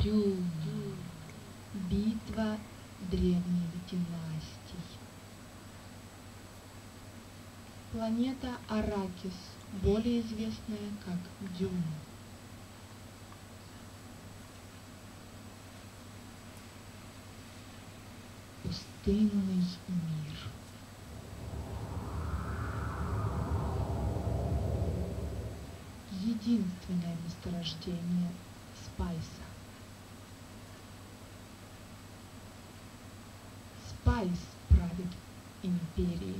Дюна. Битва древних династий. Планета Аракис, более известная как Дюна. Пустынный мир. Единственное месторождение спайса. Спайс правит империей.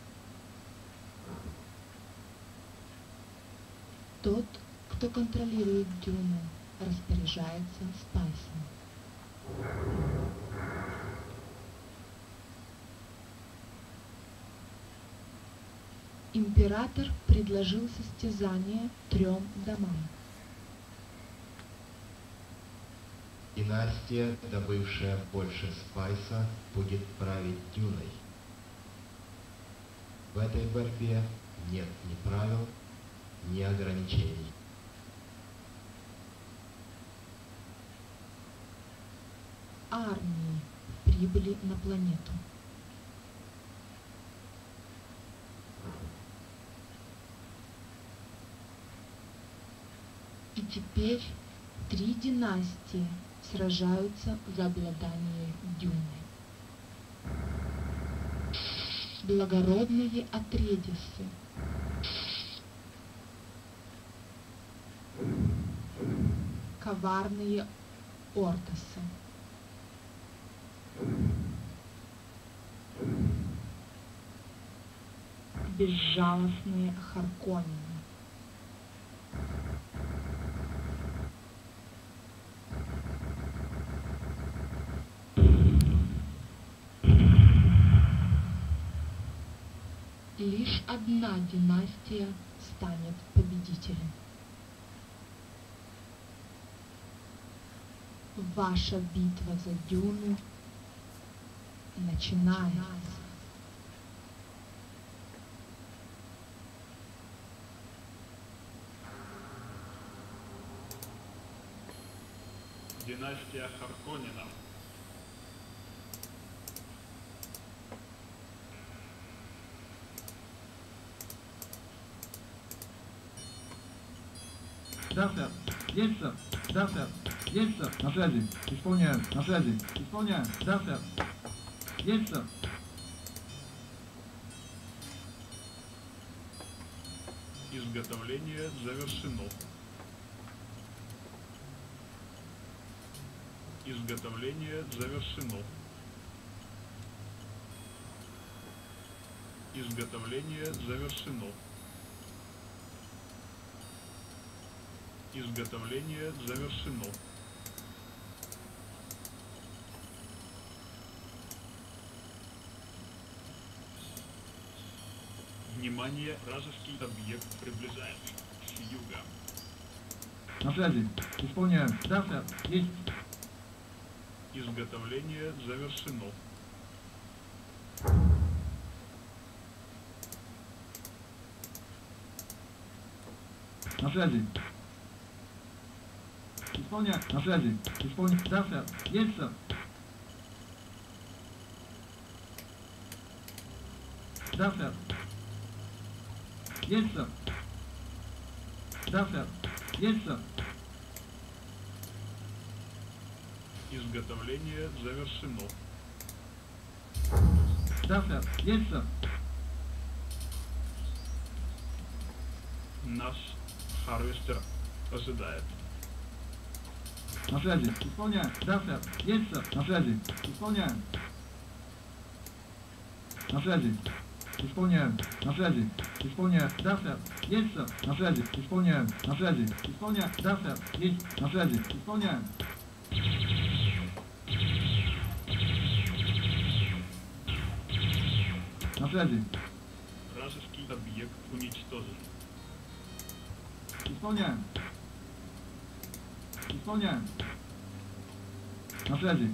Тот, кто контролирует Дюну, распоряжается спайсом. Император предложил состязание 3 домам. Династия, добывшая больше спайса, будет править Дюной. В этой борьбе нет ни правил, ни ограничений. Армии прибыли на планету. И теперь 3 династии сражаются за обладание Дюной. Благородные Атредисы, коварные Ортосы, безжалостные Харконнены. Лишь одна династия станет победителем. Ваша битва за Дюну начинается. Династия Харконненов. Да, сэр. Есть, сэр. Да, сэр. Есть, сэр. На связи. Исполняю. На связи. Исполняю. Да, сэр. Есть, сэр. Изготовление завершено. Изготовление завершено. Изготовление завершено. Изготовление завершено. Внимание, вражеский объект приближается с юга. На связи. Исполняю. Да, сэр. Есть. Изготовление завершено. На связи. Исполняю. На связи. Исполняю. Да, сэр. Есть, сэр. Да, сэр. Есть, сэр. Да, сэр. Есть, сэр. Изготовление завершено. Да, сэр. Есть, сэр. Наш Харвестер ожидает. На связи. Исполняю. Да, сэр. Есть, сэр. На связи. Исполняю. На связи. Исполняю. На связи. Исполняю. Да, сэр. Есть, сэр. На связи. Исполняю. На связи. Исполняю. Да, сэр. Есть. На связи. Исполняю. На связи. Вражеский объект уничтожен. Исполняю. Исполняю. На связи.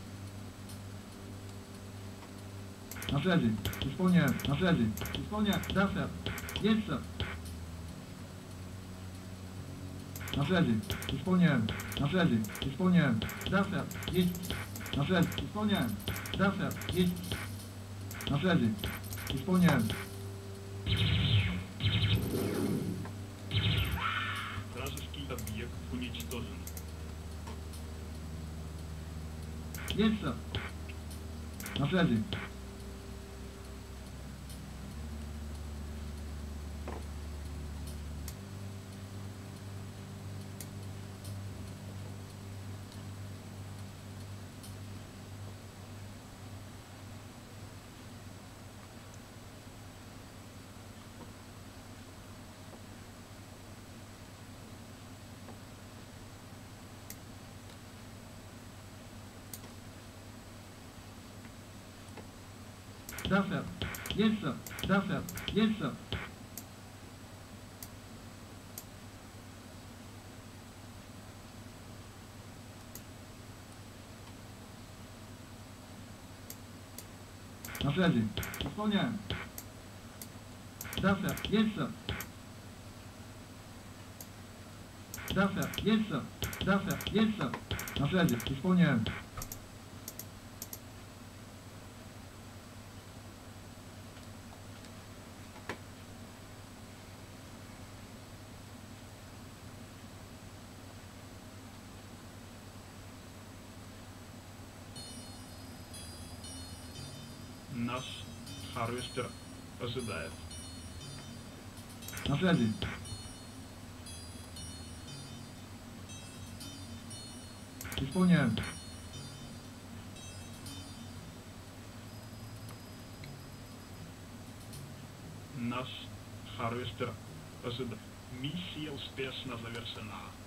На связи. Исполняю. На связи. Исполняю. Да, сэр. Есть, сэр. На связи. Исполняем. На связи. Исполняем. Да, сэр. Есть. На связи. Исполняем. Да, сэр. Есть. На связи. Исполняем. Вражеский объект уничтожен. Есть, сэр. На связи. Да, сэр. Есть, сэр. Да, сэр. Есть, сэр. На связи. Исполняем. Да, сэр. Есть, сэр. Да, сэр. Есть, сэр. Да, сэр. Есть, сэр. На связи. Исполняем. Наш Харвестер ожидает. На связи. Исполняем. Наш Харвестер ожидает. Миссия успешно завершена.